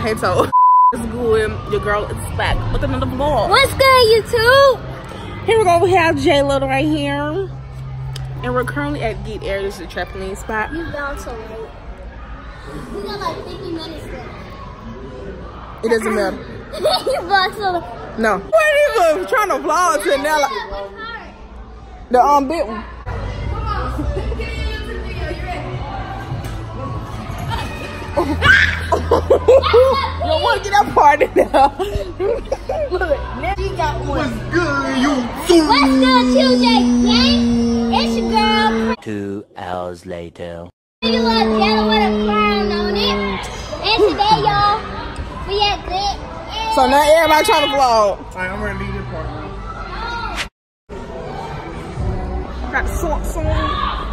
Hey, so it's good. Your girl is back with another vlog. What's good, YouTube? Here we go. We have J Little right here, and we're currently at Get Air. This is a trampoline spot. You bound so late. We got like 50 minutes left. It doesn't matter. You bound so late. No. What are you trying to vlog to now? Like, the big one. You don't want to get that part in there. Look, now you got one. What's good, YouTube? What's good, TJ? It's your girl. 2 hours later. You look yellow with a crown on it. And today, y'all, we at Good. So now everybody trying to vlog. Alright, I'm ready to leave this part now. Got the socks on. Yeah,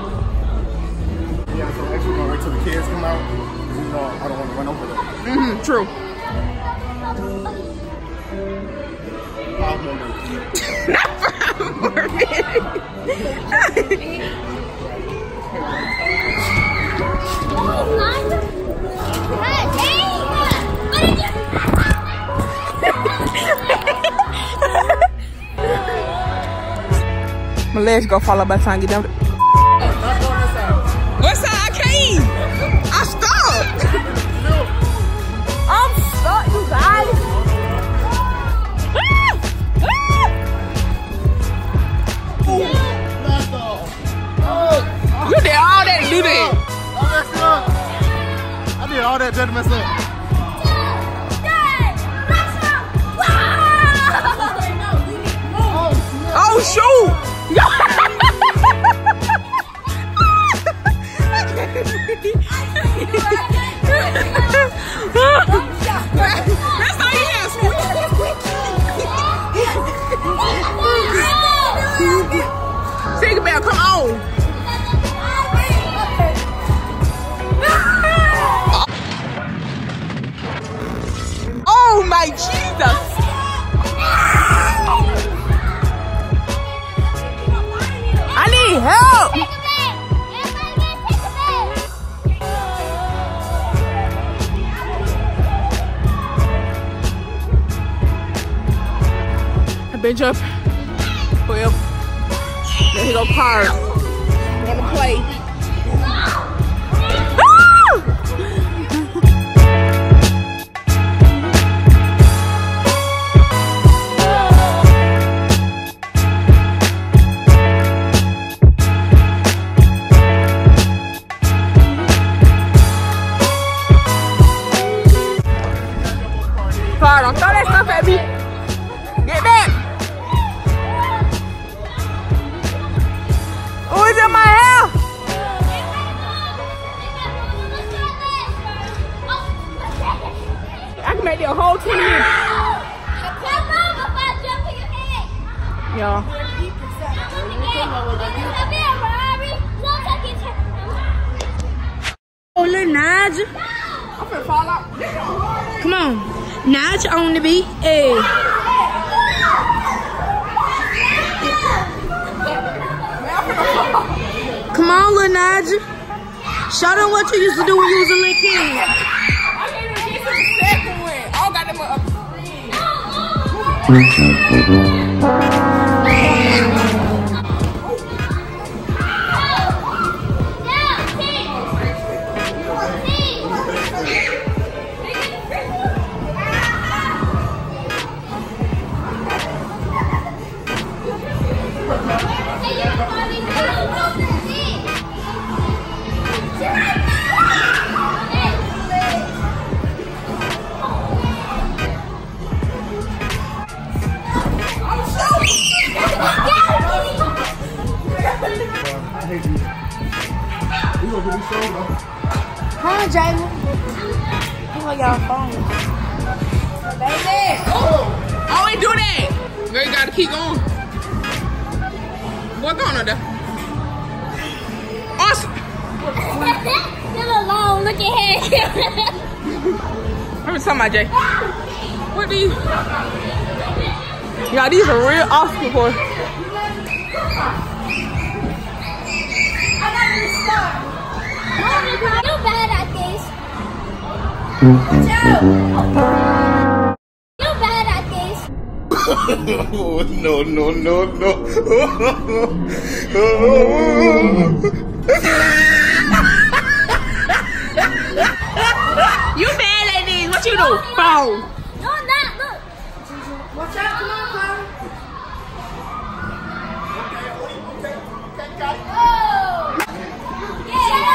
so actually we're gonna wait till the kids come out. You know, I don't want to run over them. True. 5 more minutes. Not 5 more minutes. My legs go fall out by the time I get down. What side? I can't. I'm stuck. I'm stuck, you guys. You did all that to do that. I did all that just to mess up. Oh shoot! That's all you have, sweet. Think about, come on. Oh my Jesus! I need help! I've been jumping. Well, there he go, cars. Wanna play. Don't throw that stuff at me. Get back. Oh, it's in my hair. I can make it a whole 20 minutes. Y'all. Oh, little Nija. I'm finna fall out. Come on. Nija on the beat. Hey. Come on, little Nija. Show them what you used to do when you was a little kid. I can't even get to the second one. I got them up. Come on, Jalen. Look like y'all phone. Baby! Oh! I ain't do that! Girl, you gotta keep going. What's going on there? Awesome! Still alone, look at him. Let me tell my Jay. What these? Y'all, these are real obstacles. You bad at this. You're bad at this. No, no, no, no. You bad at this. What you do? Fall. No, not. Look. Watch out. Come on, Carl. Oh. Yeah.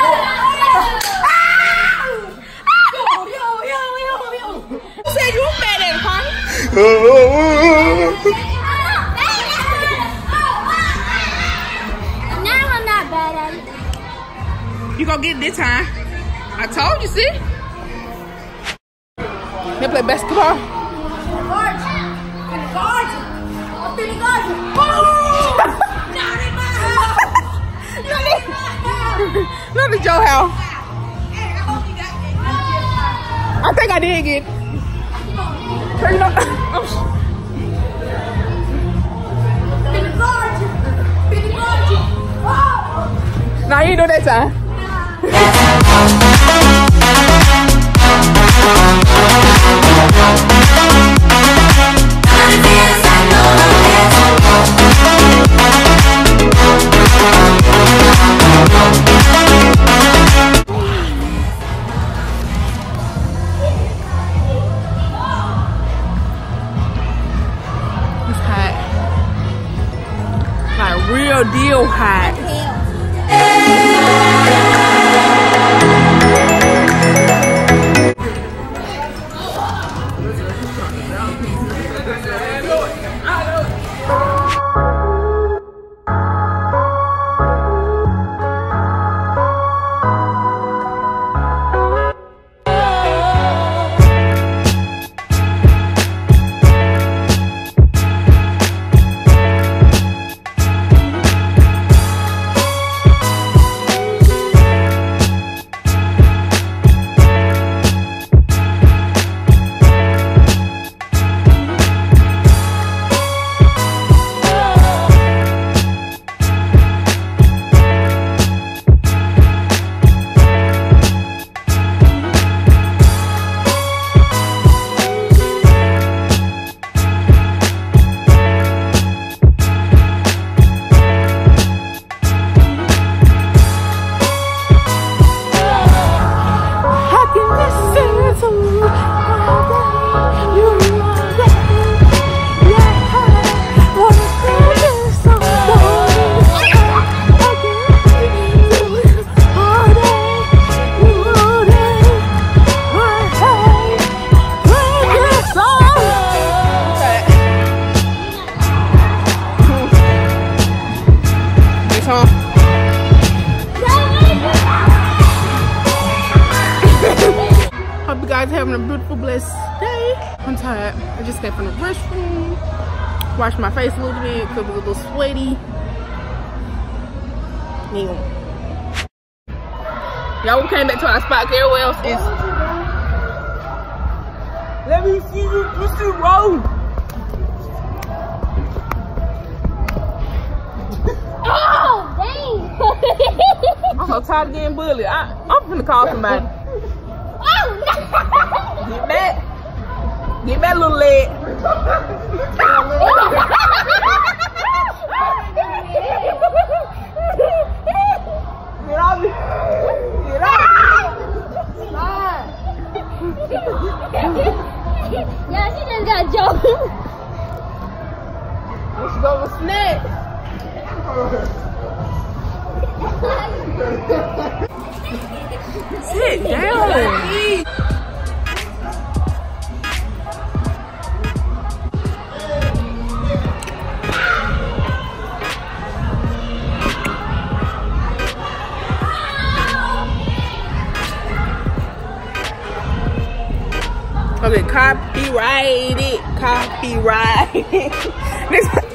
Who said you were bad at it, Carl? Now I'm not bad at it. You gonna get it this time. I told you, see? They play basketball. Look at Joe house. I think I did get it. Turn it up. Nah, you ain't do that time. It's hot. Like real deal hot. Hope you guys are having a beautiful, blessed day. I'm tired. I just came from the restroom. Washed my face a little bit because it was a little sweaty. Y'all came back to our spot. Everywhere else is. Let me see you. You see roll. Oh, dang. I'm so tired of getting bullied. I'm finna call somebody. Oh, no. Get back. Get back, little leg. Get off me. Get off. Slide. Yeah, she just got jumped. Let's go with snack. Sit down. Okay, copyrighted. Next